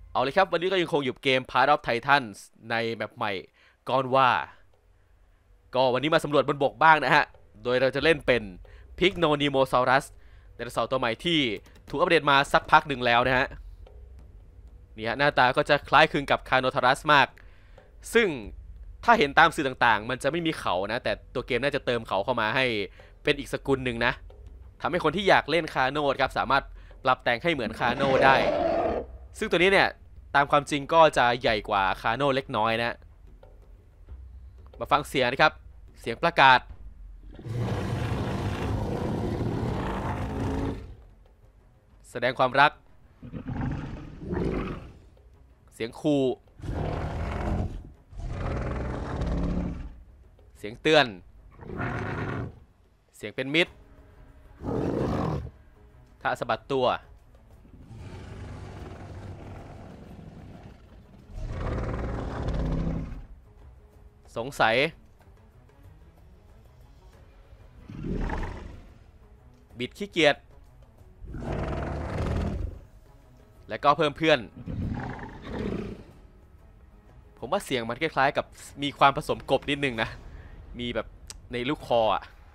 เอาเลยครับวันนี้ก็ยังคงอยู่เกม Path of Titans ในแบบใหม่ก่อนว่าก็วันนี้มาสำรวจบนบกบ้างนะฮะโดยเราจะเล่นเป็น Pycnonymosaurus ไดโนเสาร์ตัวใหม่ที่ถูกอัปเดตมาสักพักหนึ่งแล้วนะฮะนี่ฮะหน้าตาก็จะคล้ายคลึงกับ Carnotaurus มากซึ่งถ้าเห็นตามสื่อต่างๆมันจะไม่มีเขานะแต่ตัวเกมน่าจะเติมเขาเข้ามาให้เป็นอีกสกุลหนึ่งนะทำให้คนที่อยากเล่นคาโนครับสามารถปรับแต่งให้เหมือนคาโนได้ซึ่งตัวนี้เนี่ยตามความจริงก็จะใหญ่กว่าคาโนเล็กน้อยนะมาฟังเสียงนะครับเสียงประกาศแสดงความรักเสียงขู่เสียงเตือนเสียงเป็นมิตรท่าสะบัดตัวสงสัยบิดขี้เกียจและก็เพิ่มเพื่อนผมว่าเสียงมันคล้ายๆกับมีความผสมกบนิดนึงนะมีแบบในลูกคออะ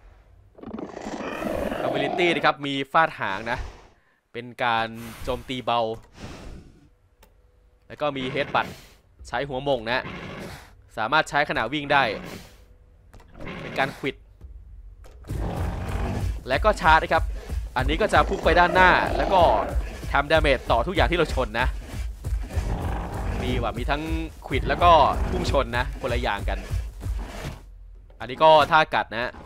ability นะครับมีฟาดหางนะเป็นการโจมตีเบาแล้วก็มีเฮดบัตใช้หัวมงนะสามารถใช้ขณะวิ่งได้เป็นการควิดและก็ชาร์จนะครับอันนี้ก็จะพุ่งไปด้านหน้าแล้วก็ทำดาเมจต่อทุกอย่างที่เราชนนะมีทั้งควิดแล้วก็พุ่งชนนะคนละอย่างกันอันนี้ก็ท่ากัดนะ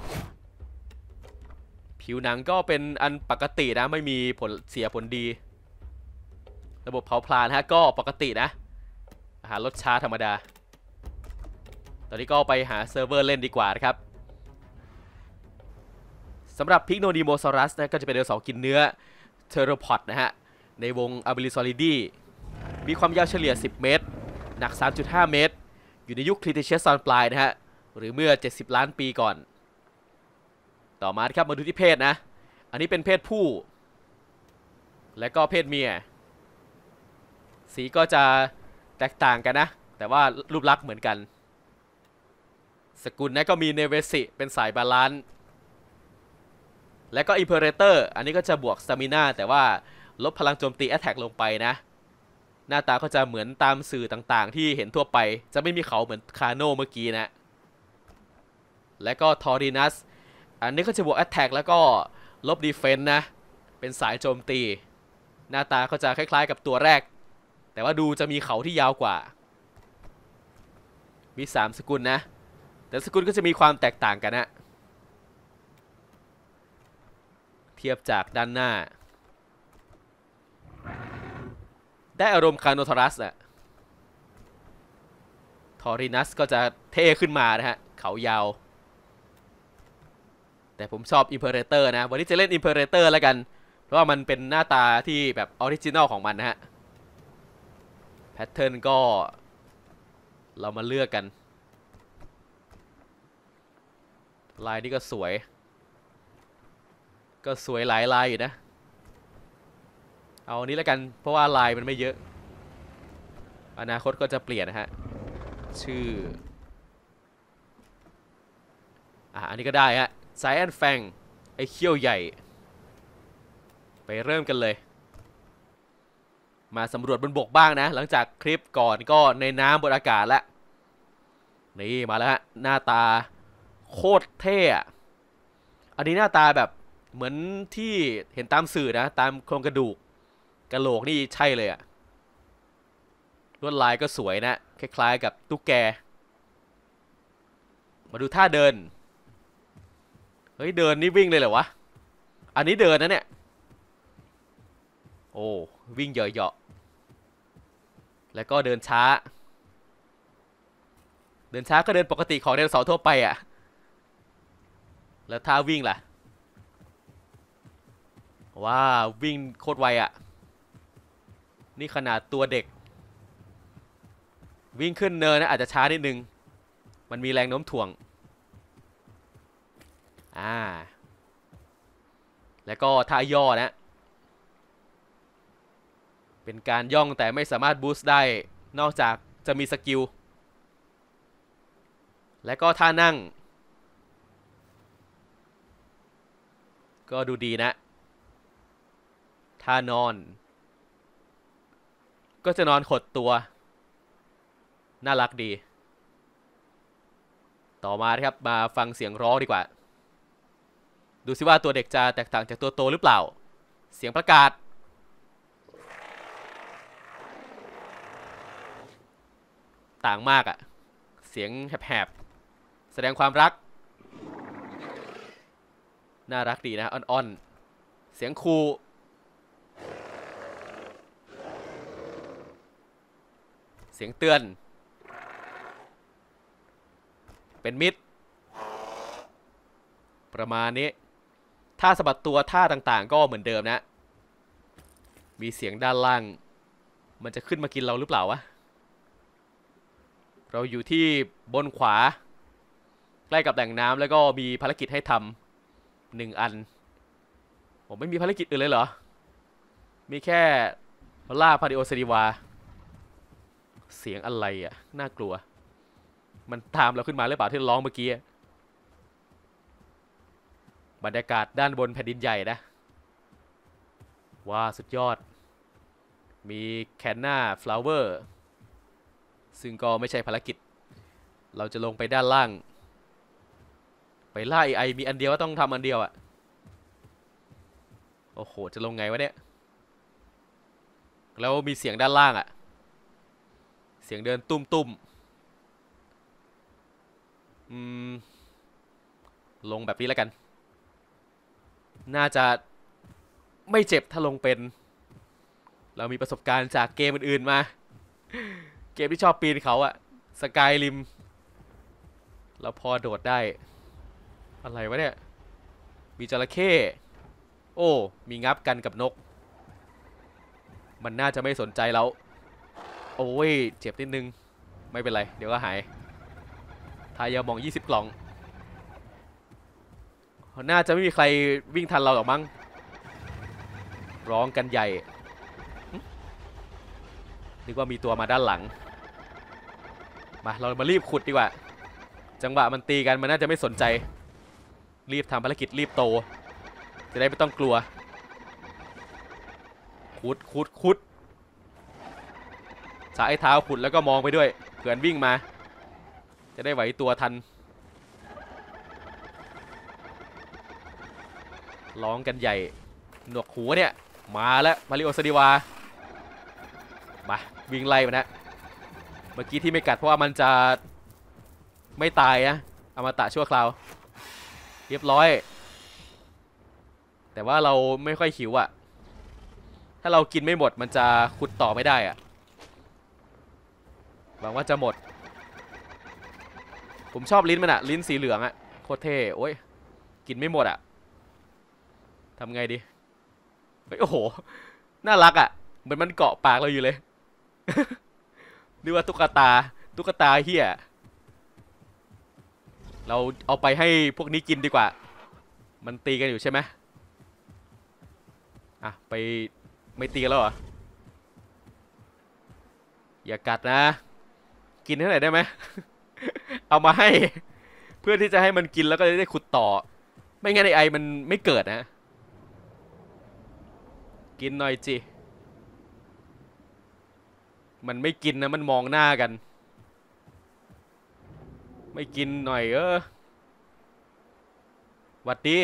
ผิวหนังก็เป็นอันปกตินะไม่มีผลเสียผลดีระบบเผาผลาญฮะก็ปกตินะอาหารรสชาธรรมดาตอนนี้ก็ไปหาเซิร์ฟเวอร์เล่นดีกว่านะครับสำหรับ Pycnonymosaurus นะก็จะเป็นไดโนเสาร์กินเนื้อเทอโรพอดนะฮะในวง Abyssosauриdae มีความยาวเฉลี่ย10 เมตรหนัก 3.5 เมตรอยู่ในยุค Cretaceous ตอนปลายนะฮะหรือเมื่อ70 ล้านปีก่อนต่อมาครับมาดูที่เพศนะอันนี้เป็นเพศผู้และก็เพศเมียสีก็จะแตกต่างกันนะแต่ว่ารูปลักษณ์เหมือนกันสกุลนะก็มีเนเวสิเป็นสายบาลานซ์และก็อิมเพอเรเตอร์อันนี้ก็จะบวกสตามิน่าแต่ว่าลดพลังโจมตีแอตแทกลงไปนะหน้าตาก็จะเหมือนตามสื่อต่างๆที่เห็นทั่วไปจะไม่มีเขาเหมือนคาโนเมื่อกี้นะและก็ทอรินัสอันนี้ก็จะบวกแอตแทกแล้วก็ลบดีเฟนส์นะเป็นสายโจมตีหน้าตาก็จะคล้ายๆกับตัวแรกแต่ว่าดูจะมีเขาที่ยาวกว่ามี3สกุลนะแต่สกุลก็จะมีความแตกต่างกันนะเทียบจากด้านหน้าได้อารมณ์คาโนทอรัสอะทอรินัสก็จะเท่ขึ้นมานะฮะเขายาวแต่ผมชอบอิมเพอเรเตอร์นะวันนี้จะเล่นอิมเพอเรเตอร์แล้วกันเพราะว่ามันเป็นหน้าตาที่แบบออริจินอลของมันนะฮะแพทเทิร์นก็เรามาเลือกกันลายนี้ก็สวยหลายลายอยู่นะเอาอันนี้แล้วกันเพราะว่าลายมันไม่เยอะอนาคตก็จะเปลี่ยนนะฮะชื่ออันนี้ก็ได้ฮะไซแอนแฟงไอเขี้ยวใหญ่ไปเริ่มกันเลยมาสำรวจบนบกบ้างนะหลังจากคลิปก่อนก็ในน้ำบนอากาศแล้วนี่มาแล้วฮะหน้าตาโคตรเท่อันนี้หน้าตาแบบเหมือนที่เห็นตามสื่อนะตามโครงกระดูกกะโหลกนี่ใช่เลยอะลวดลายก็สวยนะคล้ายๆกับตุ๊กแกมาดูท่าเดินเฮ้ยเดินนี่วิ่งเลยเหรอวะอันนี้เดินนะเนี่ยโอ้วิ่งเหยาะๆแล้วก็เดินช้าก็เดินปกติของไดโนเสาร์ทั่วไปอะแล้วท่าวิ่งล่ะว้าวิ่งโคตรไวอะนี่ขนาดตัวเด็กวิ่งขึ้นเนินนะอาจจะช้านิดนึงมันมีแรงโน้มถ่วงแล้วก็ท่าย่อนะ เเป็นการย่องแต่ไม่สามารถบูสต์ได้นอกจากจะมีสกิลและก็ท่านั่งก็ดูดีนะท่านอนก็จะนอนขดตัวน่ารักดีต่อมาครับมาฟังเสียงร้องดีกว่าดูสิว่าตัวเด็กจะแตกต่างจากตัวโตหรือเปล่าเสียงประกาศต่างมากอะเสียงแหบๆแสดงความรักน่ารักดีนะอ่อนๆเสียงคูเสียงเตือนเป็นมิตรประมาณนี้ท่าสะบัดตัวท่าต่างๆก็เหมือนเดิมนะมีเสียงด้านล่างมันจะขึ้นมากินเราหรือเปล่าวะเราอยู่ที่บนขวาใกล้กับแหล่งน้ำแล้วก็มีภารกิจให้ทำ1 อันผมไม่มีภารกิจอื่นเลยเหรอมีแค่ล่าพาริโอเซดิวาเสียงอะไรอ่ะน่ากลัวมันตามเราขึ้นมาหรือเปล่าที่ร้องเมื่อกี้บรรยากาศด้านบนแผ่นดินใหญ่นะว้าสุดยอดมีแคนนาฟลาวเวอร์ซึ่งก็ไม่ใช่ภารกิจเราจะลงไปด้านล่างไปล่าไอมีอันเดียวว่าต้องทำอันเดียวอะโอ้โหจะลงไงวะเนี่ยแล้วมีเสียงด้านล่างอะเสียงเดินตุ้มลงแบบนี้แล้วกันน่าจะไม่เจ็บถ้าลงเป็นเรามีประสบการณ์จากเกมอื่นๆมาเกมที่ชอบปีนเขาอะสกายริมเราพอโดดได้อะไรวะเนี่ยมีจระเข้โอ้มีงับกันกับนกมันน่าจะไม่สนใจเราโอ้ยเจ็บนิดนึงไม่เป็นไรเดี๋ยวก็หายทายามอง20 กล่องน่าจะไม่มีใครวิ่งทันเราหรอกมั้งร้องกันใหญ่นึกว่ามีตัวมาด้านหลังมาเรามารีบขุดดีกว่าจังหวะมันตีกันมันน่าจะไม่สนใจรีบทำภารกิจรีบโตจะได้ไม่ต้องกลัวขุดสายเท้าขุดแล้วก็มองไปด้วยเผื่อวิ่งมาจะได้ไหวตัวทันร้องกันใหญ่หนวกหูเนี่ยมาแล้วมาริโอซาดิวามาวิ่งไล่มันนะเมื่อกี้ที่ไม่กัดเพราะว่ามันจะไม่ตายนะอมตะชั่วคราวเรียบร้อยแต่ว่าเราไม่ค่อยหิวอะถ้าเรากินไม่หมดมันจะขุดต่อไม่ได้อะหวังว่าจะหมดผมชอบลิ้นมันอะลิ้นสีเหลืองอะโคตรเท่โอ้ยกินไม่หมดอะทำไงดีโอ้โหน่ารักอะเหมือนมันเกาะปากเราอยู่เลยนึกว่าตุ๊กตาเฮียเราเอาไปให้พวกนี้กินดีกว่ามันตีกันอยู่ใช่ไหมอ่ะไปไม่ตีกันแล้วเหรออย่ากัดนะกินเท่าไหร่ได้ไหม เอามาให้เพื่อที่จะให้มันกินแล้วก็จะได้ขุดต่อไม่งั้นไอมันไม่เกิดนะกินหน่อยจิมันไม่กินนะมันมองหน้ากันไม่กินหน่อยหวัดดี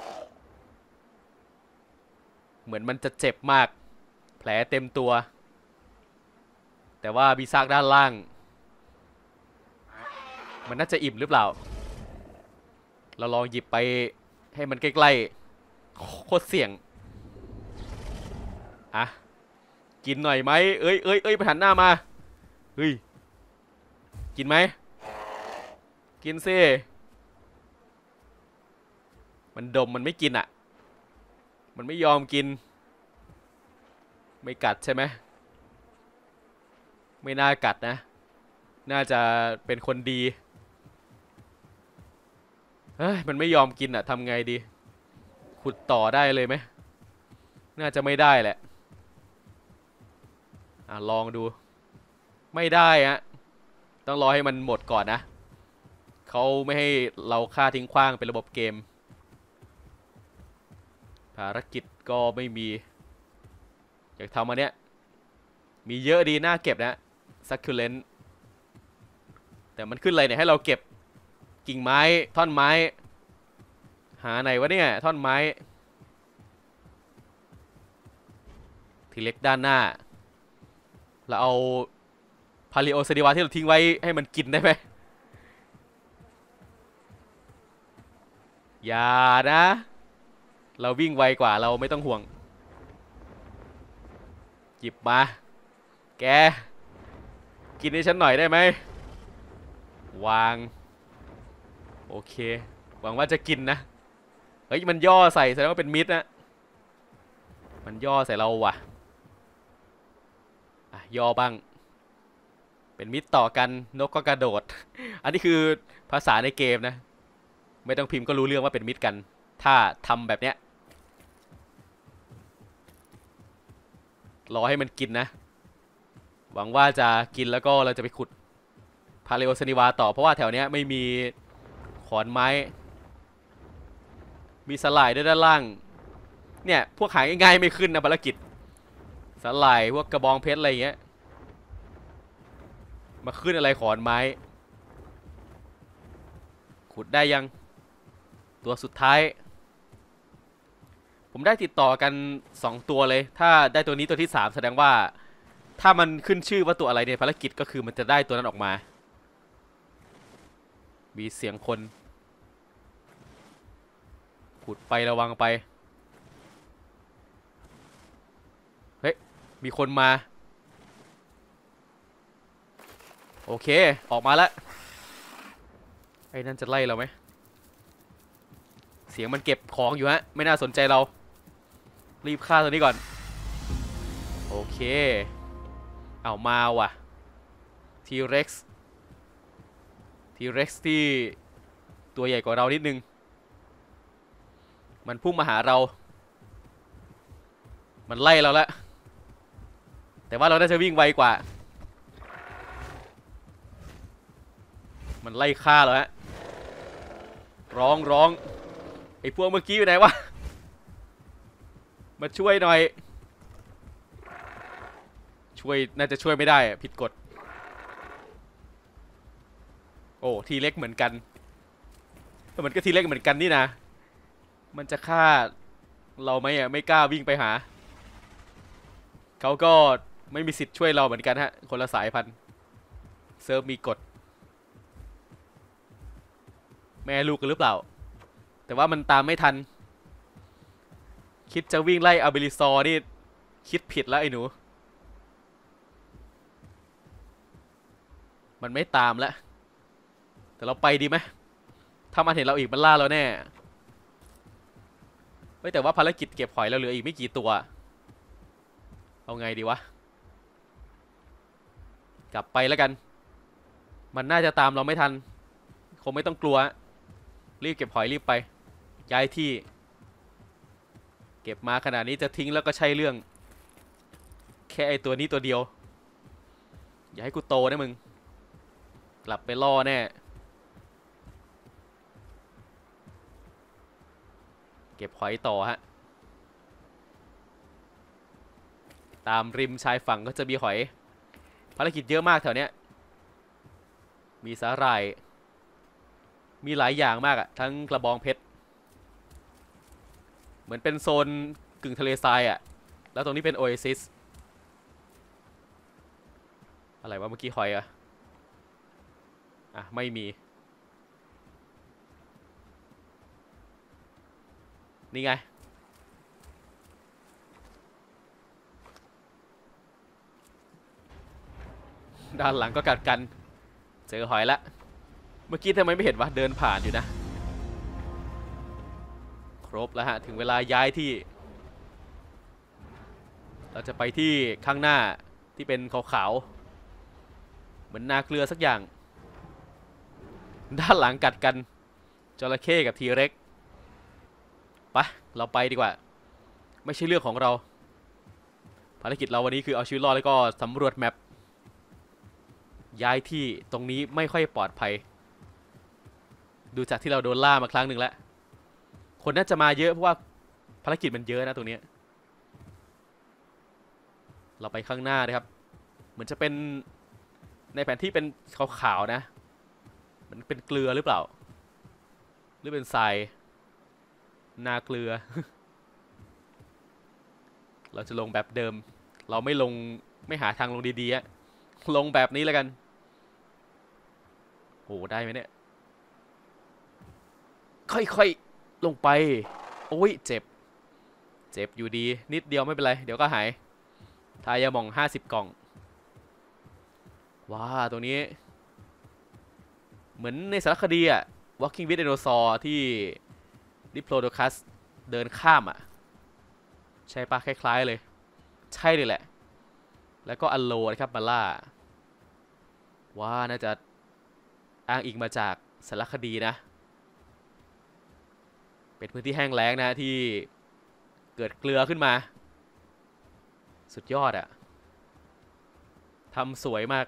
เหมือนมันจะเจ็บมากแผลเต็มตัวแต่ว่ามีซากด้านล่างมันน่าจะอิ่มหรือเปล่าเราลองหยิบไปให้มันใกล้ๆโคตรเสี่ยงอ่ะกินหน่อยไหมเอ้ยไปหันหน้ามาเฮ้ยกินไหมกินสิมันดมมันไม่กินอ่ะมันไม่ยอมกินไม่กัดใช่ไหมไม่น่ากัดนะน่าจะเป็นคนดีเฮ้ยมันไม่ยอมกินอ่ะทำไงดีขุดต่อได้เลยไหมน่าจะไม่ได้แหละลองดูไม่ได้ฮะต้องรอให้มันหมดก่อนนะเขาไม่ให้เราฆ่าทิ้งขว้างเป็นระบบเกมภารกิจก็ไม่มีอยากทำอันเนี้ยมีเยอะดีน่าเก็บนะซักคิวเลนแต่มันขึ้นอะไรเนี่ยให้เราเก็บกิ่งไม้ท่อนไม้หาไหนวะเนี่ยท่อนไม้ทีเล็กด้านหน้าเราเอาพาลิโอเซดิวาที่เราทิ้งไว้ให้มันกินได้ไหมอย่านะเราวิ่งไวกว่าเราไม่ต้องห่วงหยิบมาแกกินให้ฉันหน่อยได้ไหมวางโอเคหวังว่าจะกินนะเฮ้ยมันย่อใส่แสดงว่าเป็นมิดนะมันย่อใส่เราว่ะย่อบ้างเป็นมิดต่อกันนกก็กระโดดอันนี้คือภาษาในเกมนะไม่ต้องพิมพ์ก็รู้เรื่องว่าเป็นมิดกันถ้าทำแบบเนี้ยรอให้มันกินนะหวังว่าจะกินแล้วก็เราจะไปขุดพาเลโอซานิวาต่อเพราะว่าแถวเนี้ยไม่มีขอนไม้มีสลายด้วยด้านล่างเนี่ยพวกหาง่ายๆไม่ขึ้นนะภารกิจสลายพวกกระบองเพชรอะไรอย่างเงี้ยมาขึ้นอะไรขอนไม้ขุดได้ยังตัวสุดท้ายผมได้ติดต่อกัน2ตัวเลยถ้าได้ตัวนี้ตัวที่3แสดงว่าถ้ามันขึ้นชื่อว่าตัวอะไรในภารกิจก็คือมันจะได้ตัวนั้นออกมามีเสียงคนขุดไประวังไปเฮ้ยมีคนมาโอเคออกมาแล้วไอ้นั่นจะไล่เราไหมเสียงมันเก็บของอยู่ฮะไม่น่าสนใจเรารีบฆ่าตัวนี้ก่อนโอเคเอามาว่ะทีเร็กซ์ที่ตัวใหญ่กว่าเรานิดนึงมันพุ่งมาหาเรามันไล่เราแล้วแต่ว่าเราน่าจะวิ่งไวกว่ามันไล่ฆ่าเราฮะร้องไอ้พวกเมื่อกี้อยู่ไหนวะมาช่วยหน่อยน่าจะช่วยไม่ได้ผิดกฎโอ้ทีเล็กเหมือนกันมันก็ทีเล็กเหมือนกันนี่นะมันจะฆ่าเราไหมไม่กล้าวิ่งไปหาเขาก็ไม่มีสิทธิ์ช่วยเราเหมือนกันฮะคนละสายพันธุ์เซิร์ฟมีกฎแม่ลูกกันหรือเปล่าแต่ว่ามันตามไม่ทันคิดจะวิ่งไล่อาเบลิซอร์นี่คิดผิดแล้วไอ้หนูมันไม่ตามแล้วแต่เราไปดีไหมถ้ามันเห็นเราอีกมันล่าเราแน่ไม่แต่ว่าภารกิจเก็บหอยเราเหลืออีกไม่กี่ตัวเอาไงดีวะกลับไปแล้วกันมันน่าจะตามเราไม่ทันคงไม่ต้องกลัวรีบเก็บหอยรีบไปย้ายที่เก็บมาขนาดนี้จะทิ้งแล้วก็ใช่เรื่องแค่ไอตัวนี้ตัวเดียวอย่าให้กูโตนะมึงกลับไปล่อแน่เก็บหอยต่อฮะตามริมชายฝั่งก็จะมีหอยภารกิจเยอะมากแถวเนี้ยมีสาหร่ายมีหลายอย่างมากอะทั้งกระบองเพชรเหมือนเป็นโซนกึ่งทะเลทรายอะแล้วตรงนี้เป็นโอเอซิสอะไรวะเมื่อกี้หอยอะไม่มีนี่ไงด้านหลังก็กัดกันเจอหอยละเมื่อกี้ทำไมไม่เห็นวะเดินผ่านอยู่นะครบแล้วฮะถึงเวลาย้ายที่เราจะไปที่ข้างหน้าที่เป็นขาวๆเหมือนนาเกลือสักอย่างด้านหลังกัดกันจระเข้กับทีเร็กไปเราไปดีกว่าไม่ใช่เรื่องของเราภารกิจเราวันนี้คือเอาชีวิตรอดแล้วก็สำรวจแมปย้ายที่ตรงนี้ไม่ค่อยปลอดภัยดูจากที่เราโดนล่ามาครั้งหนึ่งแล้วคนน่าจะมาเยอะเพราะว่าภารกิจมันเยอะนะตรงนี้เราไปข้างหน้านะครับเหมือนจะเป็นในแผนที่เป็นขาวๆนะมันเป็นเกลือหรือเปล่าหรือเป็นทรายนาเกลือ เราจะลงแบบเดิมเราไม่ลงไม่หาทางลงดีๆอะลงแบบนี้แล้วกันโอ้ได้ไหมเนี่ยค่อยๆลงไปโอ้ยเจ็บอยู่ดีนิดเดียวไม่เป็นไรเดี๋ยวก็หายทายาหม่อง50 กล่องว้าตรงนี้เหมือนในสารคดีอะ Walking with Dinosaur ที่ Diplodocus เดินข้ามอะใช่ปะคล้ายๆเลยใช่เลยแหละแล้วก็อัลโลนะครับมาล่าว่าน่าจะอ้างอิงมาจากสารคดีนะเป็นพื้นที่แห้งแล้งนะที่เกิดเกลือขึ้นมาสุดยอดอะทำสวยมาก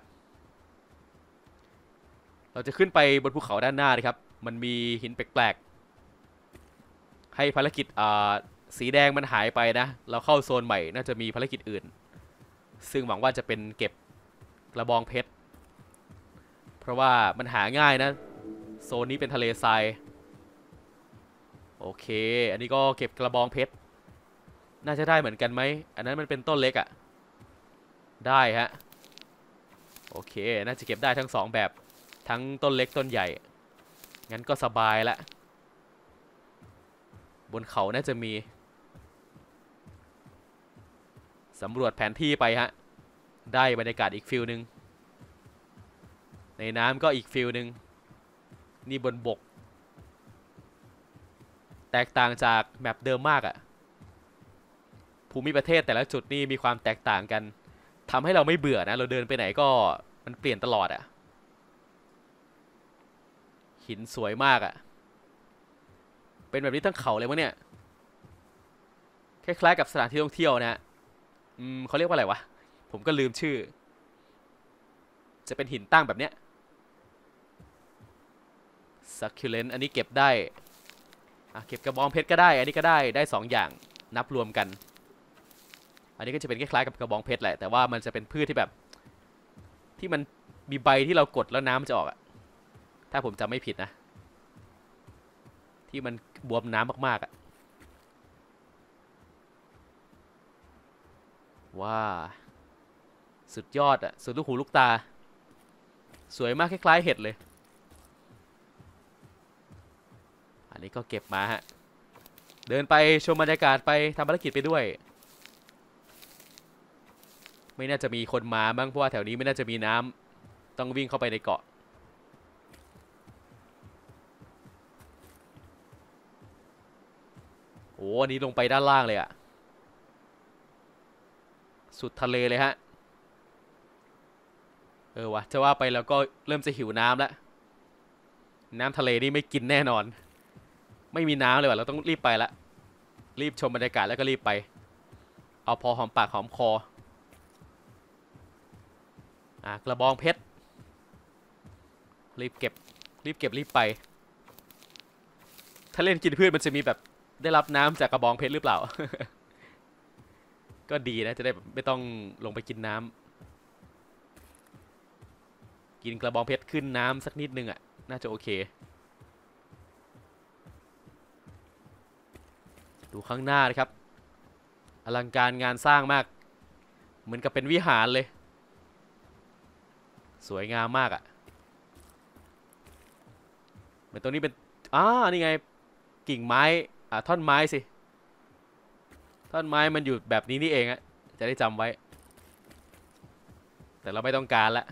เราจะขึ้นไปบนภูเขาด้านหน้านะครับมันมีหินแปลกๆให้ภารกิจสีแดงมันหายไปนะเราเข้าโซนใหม่น่าจะมีภารกิจอื่นซึ่งหวังว่าจะเป็นเก็บกระบองเพชรเพราะว่ามันหาง่ายนะโซนนี้เป็นทะเลทรายโอเคอันนี้ก็เก็บกระบองเพชรน่าจะได้เหมือนกันไหมอันนั้นมันเป็นต้นเล็กอะได้ฮะโอเคน่าจะเก็บได้ทั้ง2แบบทั้งต้นเล็กต้นใหญ่งั้นก็สบายละบนเขาน่าจะมีสำรวจแผนที่ไปฮะได้บรรยากาศอีกฟิลหนึ่งในน้ำก็อีกฟิลหนึ่งนี่บนบกแตกต่างจากแมปเดิมมากอะภูมิประเทศแต่ละจุดนี่มีความแตกต่างกันทำให้เราไม่เบื่อนะเราเดินไปไหนก็มันเปลี่ยนตลอดอะหินสวยมากอะเป็นแบบนี้ทั้งเขาเลยมั้งเนี่ยคล้ายๆกับสถานที่ท่องเที่ยวนะฮะเขาเรียกว่าอะไรวะผมก็ลืมชื่อจะเป็นหินตั้งแบบเนี้ย succulent อันนี้เก็บได้เก็บกระบองเพชรก็ได้อันนี้ก็ได้2อย่างนับรวมกันอันนี้ก็จะเป็นคล้ายๆกับกระบองเพชรแหละแต่ว่ามันจะเป็นพืชที่แบบที่มันมีใบที่เรากดแล้วน้ำมันจะออกอะถ้าผมจำไม่ผิดนะที่มันบวมน้ำมากๆอะว้าสุดยอดอะสุดลูกหูลูกตาสวยมากคล้ายๆเห็ดเลยอันนี้ก็เก็บมาฮะเดินไปชมบรรยากาศไปทำภารกิจไปด้วยไม่น่าจะมีคนมาบ้างเพราะว่าแถวนี้ไม่น่าจะมีน้ำต้องวิ่งเข้าไปในเกาะโอ้อันนี้ลงไปด้านล่างเลยอะสุดทะเลเลยฮะวะจะว่าไปแล้วก็เริ่มจะหิวน้ำแล้วน้ำทะเลนี่ไม่กินแน่นอนไม่มีน้ำเลยว่ะเราต้องรีบไปละรีบชมบรรยากาศแล้วก็รีบไปเอาพอหอมปากหอมคอกระบองเพชรรีบเก็บรีบไปถ้าเล่นกินพืชมันจะมีแบบได้รับน้ำจากกระบองเพชรหรือเปล่า ก็ดีนะจะได้ไม่ต้องลงไปกินน้ำกินกระบองเพชรขึ้นน้ำสักนิดนึงอ่ะน่าจะโอเคดูข้างหน้านะครับอลังการงานสร้างมากเหมือนกับเป็นวิหารเลยสวยงามมากอ่ะเหมือนตรงนี้เป็นนี่ไงกิ่งไม้ท่อนไม้สิท่อนไม้มันอยู่แบบนี้นี่เองอะจะได้จำไว้แต่เราไม่ต้องการละ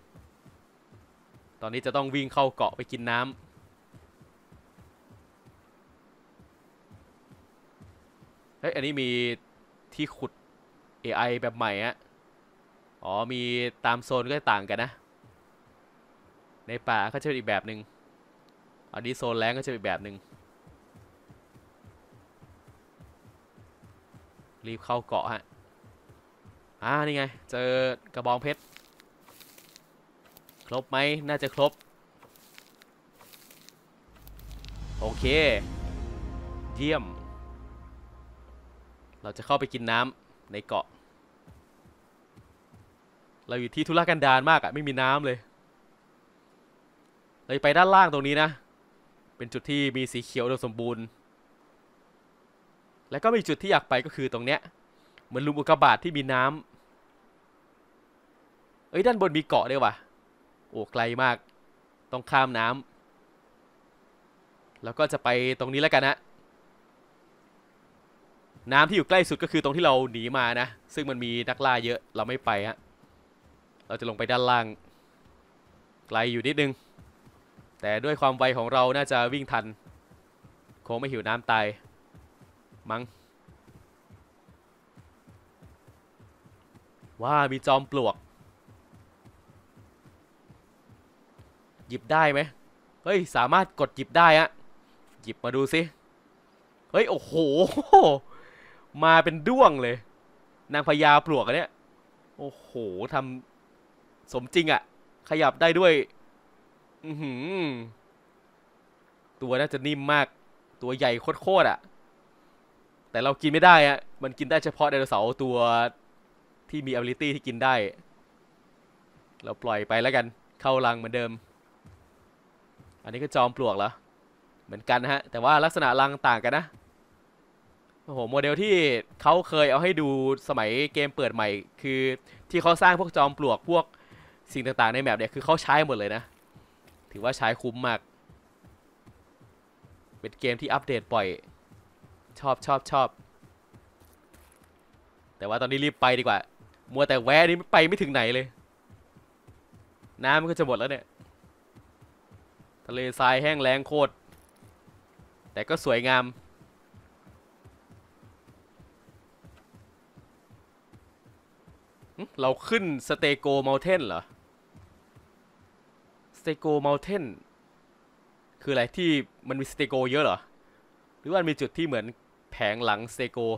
ตอนนี้จะต้องวิ่งเข้าเกาะไปกินน้ำอันนี้มีที่ขุด AI แบบใหม่อะมีตามโซนก็ต่างกันนะในป่าก็จะเป็นอีกแบบหนึ่งอันนี้โซนแล้งก็จะเป็นอีกแบบหนึ่งรีบเข้าเกาะฮะนี่ไงเจอกระบองเพชรครบไหมน่าจะครบโอเคเยี่ยมเราจะเข้าไปกินน้ำในเกาะเราอยู่ที่ทุรกันดารมากไม่มีน้ำเลยเลยไปด้านล่างตรงนี้นะเป็นจุดที่มีสีเขียวอุดมสมบูรณ์แล้วก็มีจุดที่อยากไปก็คือตรงเนี้ยเหมือนหลุมอุกกาบาตที่มีน้ำด้านบนมีเกาะด้วยว่ะโอ้ไกลมากต้องข้ามน้ำแล้วก็จะไปตรงนี้แล้วกันนะน้ำที่อยู่ใกล้สุดก็คือตรงที่เราหนีมานะซึ่งมันมีนักล่าเยอะเราไม่ไปฮะเราจะลงไปด้านล่างไกลอยู่นิดนึงแต่ด้วยความไวของเราน่าจะวิ่งทันคงไม่หิวน้ำตายมั้งว่ามีจอมปลวกหยิบได้ไหมเฮ้ยสามารถกดหยิบได้อะหยิบมาดูสิเฮ้ยโอ้โหมาเป็นด้วงเลยนางพญาปลวกอันเนี้ยโอ้โหทำสมจริงอะขยับได้ด้วยตัวน่าจะนิ่มมากตัวใหญ่โคตรอะแต่เรากินไม่ได้อะมันกินได้เฉพาะไดโนเสาร์ตัวที่มี ability ที่กินได้เราปล่อยไปแล้วกันเข้ารังเหมือนเดิมอันนี้ก็จอมปลวกเหรอเหมือนกันนะฮะแต่ว่าลักษณะรังต่างกันนะโอ้โหโมเดลที่เขาเคยเอาให้ดูสมัยเกมเปิดใหม่คือที่เขาสร้างพวกจอมปลวกพวกสิ่งต่างๆในแมปเนี่ยคือเขาใช้หมดเลยนะถือว่าใช้คุ้มมากเป็นเกมที่อัปเดตบ่อยชอบแต่ว่าตอนนี้รีบไปดีกว่ามัวแต่แวะนี่ไปไม่ถึงไหนเลยน้ำมันก็จะหมดแล้วเนี่ยทะเลทรายแห้งแล้งโคตรแต่ก็สวยงามเราขึ้นสเตโกเมลเทนเหรอสเตโกเมลเทนคืออะไรที่มันมีสเตโกเยอะเหรอหรือว่ามีจุดที่เหมือนแผงหลังสเตโก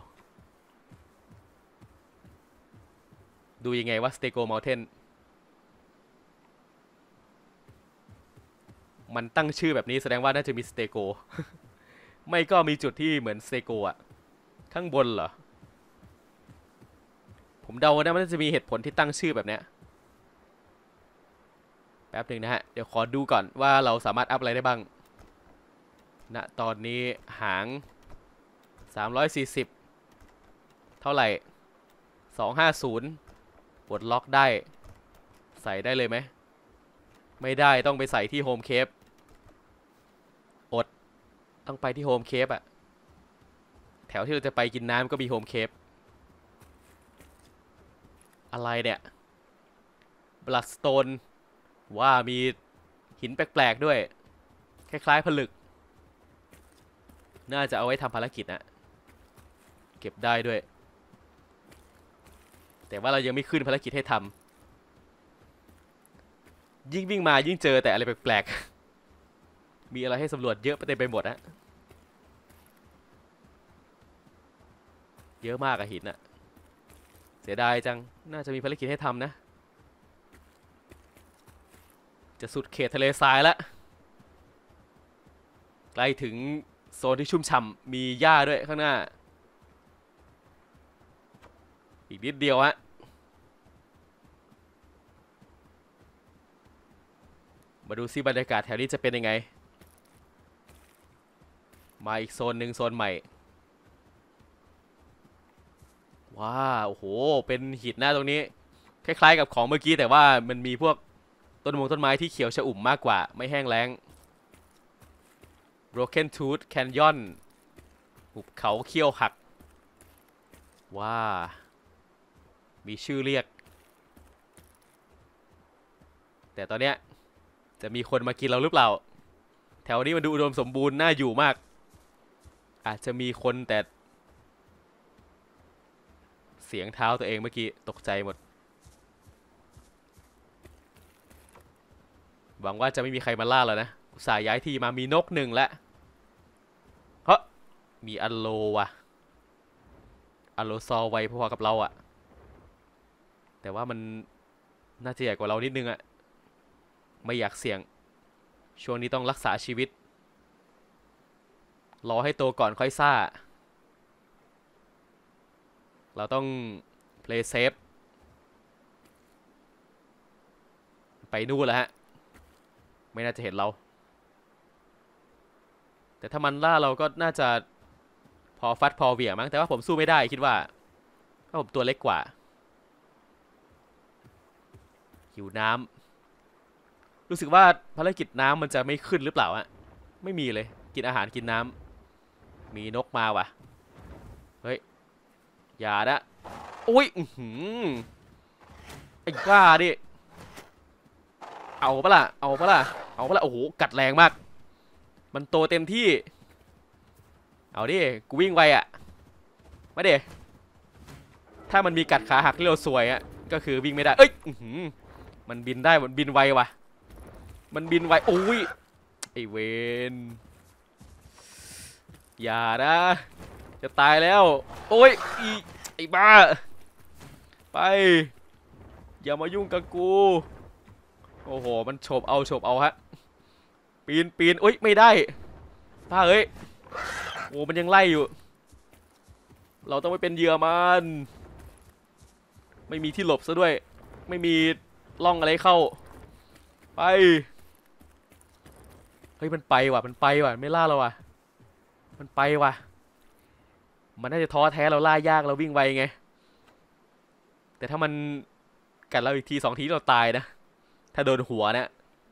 ดูยังไงว่าสเตโกเมลเทนมันตั้งชื่อแบบนี้แสดงว่าน่าจะมีสเตโก ไม่ก็มีจุดที่เหมือนสเตโกอะข้างบนเหรอผมเดาว่ามันจะมีเหตุผลที่ตั้งชื่อแบบเนี้ยแป๊บหนึ่งนะฮะเดี๋ยวขอดูก่อนว่าเราสามารถอัพอะไรได้บ้างณตอนนี้หาง340เท่าไหร่250ปลดล็อกได้ใส่ได้เลยไหมไม่ได้ต้องไปใส่ที่โฮมเคปอดต้องไปที่โฮมเคปอะแถวที่เราจะไปกินน้ำก็มีโฮมเคปอะไรเนี่ยบลัดสโตนว่ามีหินแปลกๆด้วยคล้ายๆผลึกน่าจะเอาไว้ทำภารกิจนะเก็บได้ด้วยแต่ว่าเรายังไม่ขึ้นภารกิจให้ทำยิ่งวิ่งมายิ่งเจอแต่อะไรแปลกๆมีอะไรให้สำรวจเยอะไปเต็มไปหมดนะเยอะมากอะหินอะเสียดายจังน่าจะมีภารกิจให้ทำนะจะสุดเขตทะเลทรายแล้วใกล้ถึงโซนที่ชุ่มฉ่ำมีหญ้าด้วยข้างหน้าอีกนิดเดียวฮะมาดูซิบรรยากาศแถวนี้จะเป็นยังไงมาอีกโซนหนึ่งโซนใหม่ว้าโอ้โหเป็นหินหน้าตรงนี้คล้ายๆกับของเมื่อกี้แต่ว่ามันมีพวกต้นไม้ที่เขียวชอุ่มมากกว่าไม่แห้งแล้ง Broken Tooth Canyon หุบเขาเขี้ยวหักว้ามีชื่อเรียกแต่ตอนเนี้ยจะมีคนมากินเราหรือเปล่าแถวนี้มันดูอุดมสมบูรณ์น่าอยู่มากอาจจะมีคนแต่เสียงเท้าตัวเองเมื่อกี้ตกใจหมดหวังว่าจะไม่มีใครมาล่าแล้วนะอุตส่าห์ย้ายที่มามีนกหนึ่งแล้วเฮ้ยมีอัลโลว่ะอัลโลซอไวพอๆกับเราอะแต่ว่ามันน่าจะใหญ่กว่าเรานิดนึงอะไม่อยากเสี่ยงช่วงนี้ต้องรักษาชีวิตรอให้โตก่อนค่อยซ่าเราต้อง play safe ไปนู่นแล้วฮะไม่น่าจะเห็นเราแต่ถ้ามันล่าเราก็น่าจะพอฟัดพอเหวี่ยงมั้งแต่ว่าผมสู้ไม่ได้คิดว่าเพราะผมตัวเล็กกว่าหิวน้ำรู้สึกว่าภารกิจน้ำมันจะไม่ขึ้นหรือเปล่าอะไม่มีเลยกินอาหารกินน้ำมีนกมาว่ะเฮ้ยอย่านะโอ้ยไอ้บ้าดิเอาปะล่ะเอาปะล่ะเอาปะล่ะโอ้โหกัดแรงมากมันโตเต็มที่เอาดิกูวิ่งไวอะมาเดถ้ามันมีกัดขาหักที่เราสวยอะก็คือวิ่งไม่ได้เอ้ยมันบินได้มันบินไวว่ะมันบินไวโอ้ยไอเวนอย่านะจะตายแล้วโอ้ยไอ้บ้าไปอย่ามายุ่งกับกูโอ้โหมันโฉบเอาฮะปีนโอ้ยไม่ได้ป้าเอ้ยโอ้มันยังไล่อยู่เราต้องไม่เป็นเหยื่อมันไม่มีที่หลบซะด้วยไม่มีร่องอะไรเข้าไปเฮ้ยมันไปว่ะไม่ล่าเราว่ะมันไปว่ะมันน่าจะท้อแท้เราล่ายากเราวิ่งไวไงแต่ถ้ามันกัดเราอีกที2 ทีเราตายนะถ้าโดนหัวเนี่ย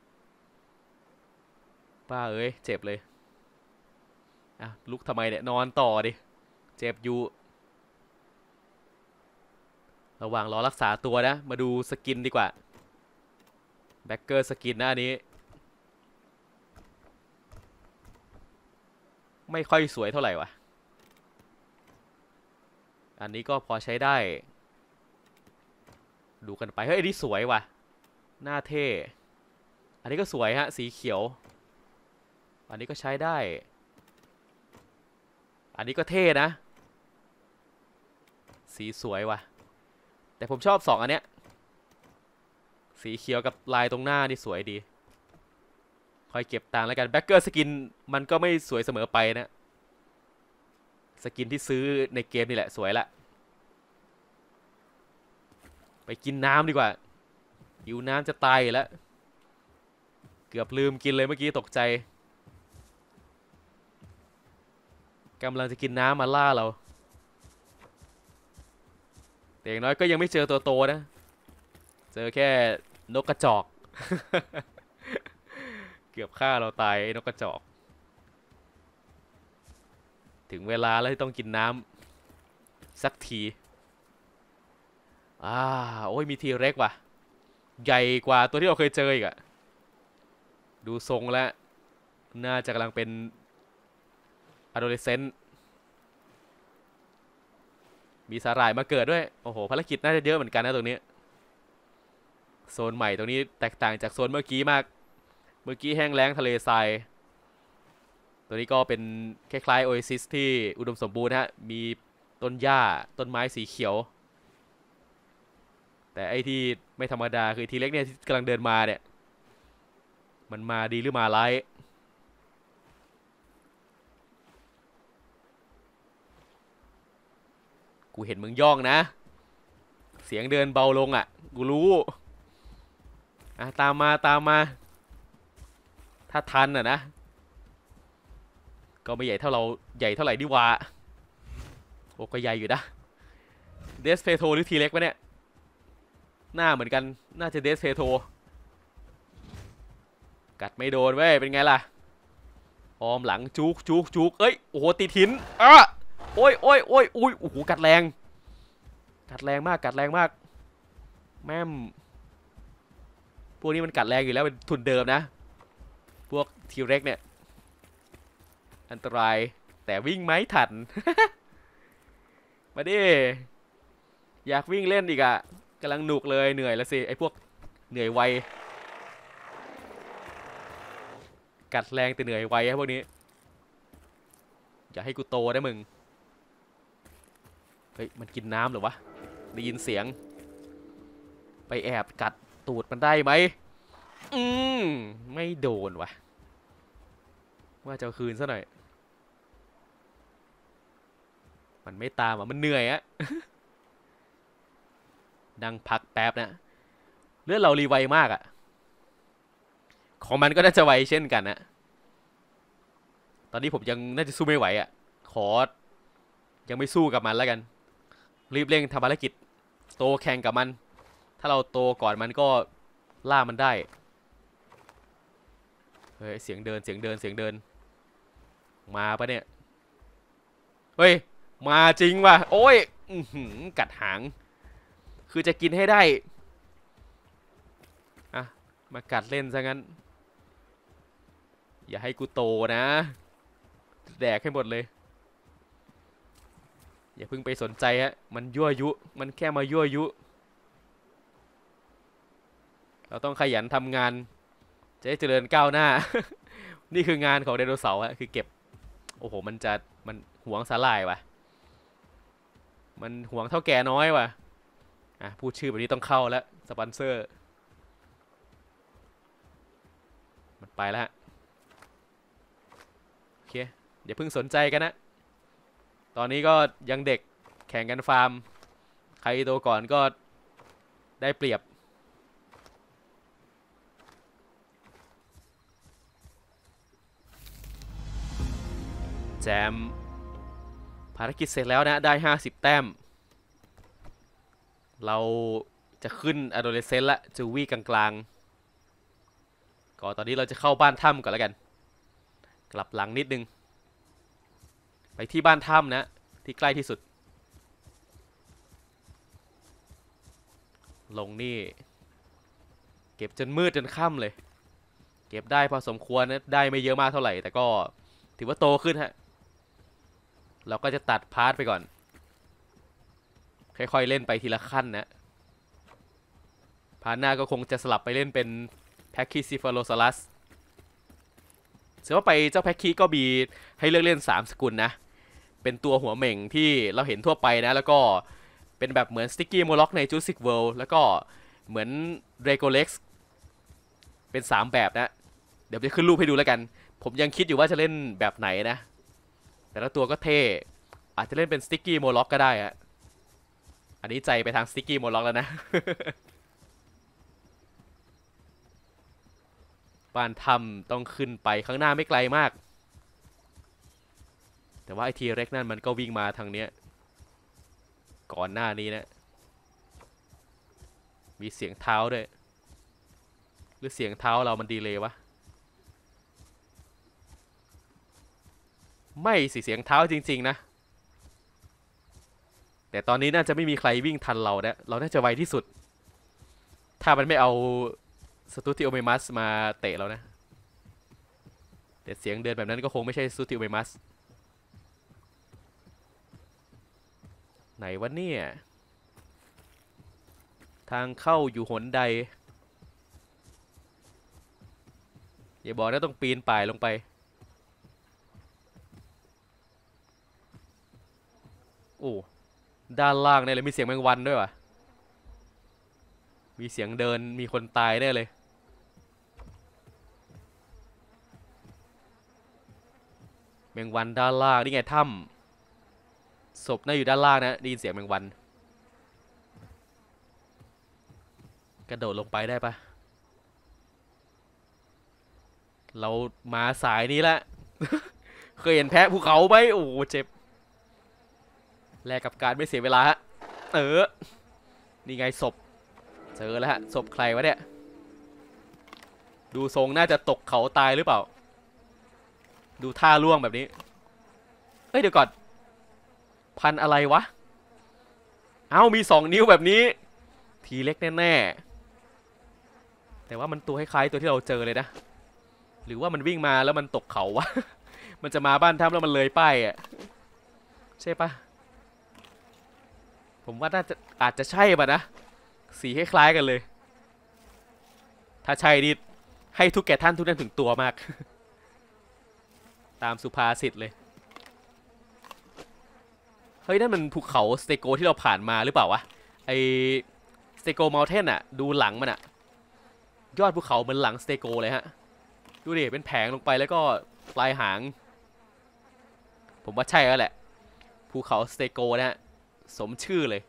ป้าเอ้ยเจ็บเลยอ่ะลุกทำไมเนี่ยนอนต่อดิเจ็บอยู่ระหว่างรอรักษาตัวนะมาดูสกินดีกว่าแบ็คเกอร์สกินหน้านี้ไม่ค่อยสวยเท่าไหร่วะอันนี้ก็พอใช้ได้ดูกันไปเฮ้ยอันนี้สวยว่ะหน้าเท่อันนี้ก็สวยฮะสีเขียวอันนี้ก็ใช้ได้อันนี้ก็เท่นะสีสวยว่ะแต่ผมชอบ2อันเนี้ยสีเขียวกับลายตรงหน้านี่สวยดีคอยเก็บตังค์แล้วกันแบ็คเกอร์สกินมันก็ไม่สวยเสมอไปนะสกินที่ซื้อในเกมนี่แหละสวยละไปกินน้ำดีกว่าหิวน้ำจะตายแล้วเกือบลืมกินเลยเมื่อกี้ตกใจกำลังจะกินน้ำมาล่าเราแต่อย่างน้อยก็ยังไม่เจอตัวโตนะเจอแค่นกกระจอก เกือบฆ่าเราตายนกกระจอกถึงเวลาแล้วที่ต้องกินน้ำสักทีโอ้ยมีทีเร็กว่ะใหญ่กว่าตัวที่เราเคยเจออีกอะดูทรงแล้วน่าจะกำลังเป็น adolescent มีสาหร่ายมาเกิดด้วยโอ้โหภารกิจน่าจะเยอะเหมือนกันนะตรงนี้โซนใหม่ตรงนี้แตกต่างจากโซนเมื่อกี้มากเมื่อกี้แห้งแล้งทะเลทรายตัวนี้ก็เป็นคล้ายๆโอเอซิสที่อุดมสมบูรณ์ฮะมีต้นหญ้าต้นไม้สีเขียวแต่ไอ้ที่ไม่ธรรมดาคือทีเล็กเนี่ยที่กำลังเดินมาเนี่ยมันมาดีหรือมาร้ายกูเห็นมึงย่องนะเสียงเดินเบาลงอ่ะกูรู้ตามมาถ้าทันอ่ะนะก็ไม่ใหญ่เท่าเราใหญ่เท่าไหร่ดิวะโอ้ก็ใหญ่อยู่นะเดสเพโทหรือทีเล็กวะเนี่ยหน้าเหมือนกันน่าจะเดสเพโทกัดไม่โดนเว้ยเป็นไงล่ะออมหลังจุกเอ้ยโอ้โหตีหินโอ้ยอุ้ยโอ้โหกัดแรงมากแม่มพวกนี้มันกัดแรงอยู่แล้วเป็นทุนเดิมนะพวกทีเร็กเนี่ยอันตรายแต่วิ่งไม่ทัน มาดิอยากวิ่งเล่นอีกอะกำลังหนุกเลยเหนื่อยแล้วสิไอพวกเหนื่อยไวกัดแรงแต่เหนื่อยไวไอ้พวกนี้อย่าให้กูโตได้มึงเฮ้ยมันกินน้ำหรอวะได้ยินเสียงไปแอบกัดตูดมันได้ไหมอืมไม่โดนวะว่าจะเอาคืนซะหน่อยมันไม่ตามอ่ะมันเหนื่อยอะนั่งพักแป๊บนะเลือดเรารีไวมากอะของมันก็น่าจะไวเช่นกันนะตอนนี้ผมยังน่าจะสู้ไม่ไหวอะขอยังไม่สู้กับมันแล้วกันรีบเร่งทำภารกิจโตแข่งกับมันถ้าเราโตก่อนมันก็ล่ามันได้เฮ้ยเสียงเดินมาปะเนี่ยเฮ้ยมาจริงว่ะโอ้ยกัดหางคือจะกินให้ได้อะมากัดเล่นซะงั้นอย่าให้กูโตนะแดกให้หมดเลยอย่าเพิ่งไปสนใจฮะมันยั่วยุมันแค่มายั่วยุเราต้องขยันทำงานจะได้เจริญก้าวหน้า นี่คืองานของไดโนเสาร์ฮะคือเก็บโอ้โหมันหวงสาหร่ายว่ะมันหวงเท่าแก่น้อยว่ะอ่ะพูดชื่อแบบนี้ต้องเข้าแล้วสปอนเซอร์มันไปแล้วโอเคอย่าเพิ่งสนใจกันนะตอนนี้ก็ยังเด็กแข่งกันฟาร์มใครโตก่อนก็ได้เปรียบแจมภารกิจเสร็จแล้วนะได้50แต้มเราจะขึ้น Adolescent ละจูวี่กลางๆก็ตอนนี้เราจะเข้าบ้านถ้ำก่อนแล้วกันกลับหลังนิดนึงไปที่บ้านถ้ำนะที่ใกล้ที่สุดลงนี่เก็บจนมืดจนค่ำเลยเก็บได้พอสมควรนะได้ไม่เยอะมากเท่าไหร่แต่ก็ถือว่าโตขึ้นฮะเราก็จะตัดพาร์ทไปก่อนค่อยๆเล่นไปทีละขั้นนะพาร์ทหน้าก็คงจะสลับไปเล่นเป็นแพ็กคีซิฟาโลซารัสเชื่อว่าไปเจ้าแพ็กคีก็มีให้เลือกเล่น3สกุลนะเป็นตัวหัวเหม่งที่เราเห็นทั่วไปนะแล้วก็เป็นแบบเหมือนสติ๊กกี้โมล็อกในจูซิกเวิลด์แล้วก็เหมือนเดรโกเล็กซ์เป็น3แบบนะเดี๋ยวจะขึ้นรูปให้ดูแล้วกันผมยังคิดอยู่ว่าจะเล่นแบบไหนนะแต่ละตัวก็เท่อาจจะเล่นเป็นสติ๊กกี้โมล็อกก็ได้อะอันนี้ใจไปทางสติ๊กกี้โมล็อกแล้วนะ บ้านถ้ำต้องขึ้นไปข้างหน้าไม่ไกลมากแต่ว่าไอทีเร็กนั่นมันก็วิ่งมาทางเนี้ยก่อนหน้านี้นะมีเสียงเท้าด้วยหรือเสียงเท้าเรามันดีเลย์วะไม่สิเสียงเท้าจริงๆนะแต่ตอนนี้น่าจะไม่มีใครวิ่งทันเรานะเราน่าจะไวที่สุดถ้ามันไม่เอาสตูติโอเมมัสมาเตะเรานะแต่เสียงเดินแบบนั้นก็คงไม่ใช่สตูติโอเมมัสไหนวะเนี่ยทางเข้าอยู่หนใดอย่าบอกนะต้องปีนป่ายลงไปโอ้ด้านล่างเนี่ยเลยมีเสียงแมงวันด้วยวะมีเสียงเดินมีคนตายแน่เลยแมงวันด้านล่างนี่ไงถ้ำศพน่าอยู่ด้านล่างนะได้ยินเสียงแมงวันกระโดดลงไปได้ปะเรามาสายนี้ละ เคยเห็นแพะภูเขาไหมโอ้เจ็บแลกกับการไม่เสียเวลาฮะนี่ไงศพเจอแล้วฮะศพใครวะเนี่ยดูทรงน่าจะตกเขาตายหรือเปล่าดูท่าล่วงแบบนี้เฮ้ยเดี๋ยวก่อนพันอะไรวะเอ้ามี2 นิ้วแบบนี้ทีเล็กแน่ๆแต่ว่ามันตัวคล้ายๆตัวที่เราเจอเลยนะหรือว่ามันวิ่งมาแล้วมันตกเขาวะ มันจะมาบ้านถ้ำแล้วมันเลยป้ายอ่ะใช่ปะผมว่าน่าจะอาจจะใช่ป่ะนะสีคล้ายๆกันเลยถ้าใช่นี่ให้ทุกแก่ท่านทุกนั้นถึงตัวมาก ตามสุภาษิตเลยเฮ้ยนั่นมันภูเขาสเตโกที่เราผ่านมาหรือเปล่าวะไอสเตเตโกมอลเทนอะดูหลังมันอะยอดภูเขาเหมือนหลังสเตโกเลยฮะดูดิเป็นแผงลงไปแล้วก็ปลายหางผมว่าใช่แล้วแหละภูเขาสเตโกนะฮะสมชื่อเลย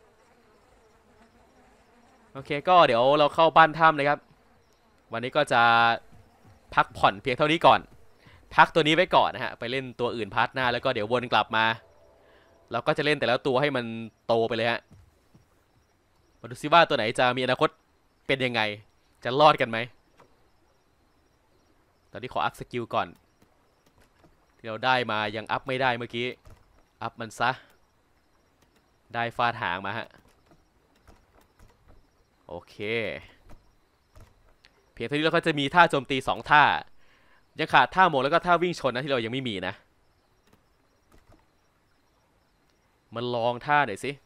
โอเคก็เดี๋ยวเราเข้าบ้านถ้ำเลยครับวันนี้ก็จะพักผ่อนเพียงเท่านี้ก่อนพักตัวนี้ไว้ก่อนนะฮะไปเล่นตัวอื่นพาร์ทหน้าแล้วก็เดี๋ยววนกลับมาเราก็จะเล่นแต่ละตัวให้มันโตไปเลยฮะมาดูซิว่าตัวไหนจะมีอนาคตเป็นยังไงจะรอดกันไหมตอนนี้ขออัพสกิลก่อนที่เราได้มายังอัพไม่ได้เมื่อกี้อัพมันซะได้ฟาดหางมาฮะโอเคเพียงเท่านี้เราก็จะมีท่าโจมตี2ท่ายังขาดท่าโหมแล้วก็ท่าวิ่งชนนะที่เรายังไม่มีนะมันลองท่าหน่อยสิ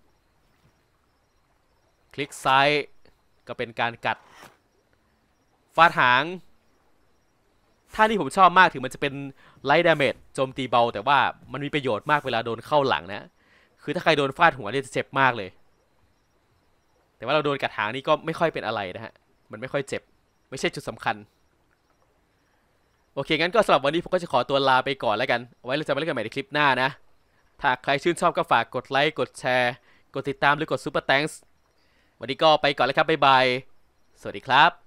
คลิกซ้ายก็เป็นการกัดฟาดหางท่านี้ผมชอบมากถึงมันจะเป็นไลท์ดาเมจโจมตีเบาแต่ว่ามันมีประโยชน์มากเวลาโดนเข้าหลังนะคือถ้าใครโดนฟาดหัวเนี่ยจะเจ็บมากเลยแต่ว่าเราโดนกัดหางนี่ก็ไม่ค่อยเป็นอะไรนะฮะมันไม่ค่อยเจ็บไม่ใช่จุดสำคัญโอเคงั้นก็สำหรับวันนี้ผมก็จะขอตัวลาไปก่อนแล้วกันไว้เราจะมาเล่นกันใหม่ในคลิปหน้านะถ้าใครชื่นชอบก็ฝากกดไลค์กดแชร์กดติดตามหรือกดซุปเปอร์แตงส์วันนี้ก็ไปก่อนแล้วครับบ๊ายบายสวัสดีครับ